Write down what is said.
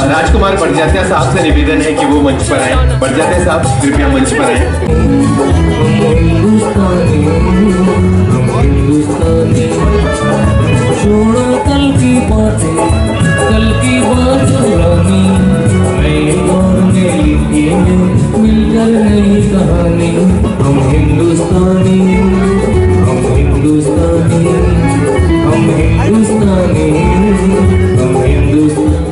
राजकुमार बड़जात्या साहब से निवेदन है कि वो मंच पर आए। बड़जात्या साहब कृपया मंच पर आए। छोड़ो कल की बातें, कल की बात पुरानी, नए दौर में लिखेंगे मिलकर नई कहानी। हम हिंदुस्तानी, हम हिंदुस्तानी, हम हिंदुस्तानी, हम हिंदुस्तानी।